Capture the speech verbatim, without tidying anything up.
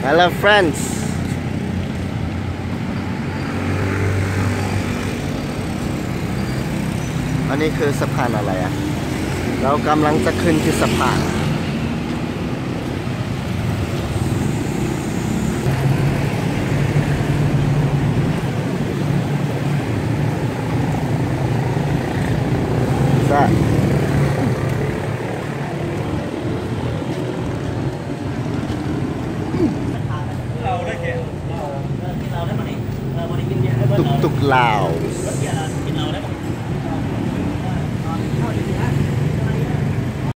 Hello friends อันนี้คือสะพานอะไรอ่ะเรากำลังจะขึ้นที่สะพานซะเราได้แค่เราที่เราได้มานี่เรามานี่กินเยอะตุกตุกลาวรถเกียร์เรากินเราได้ปะ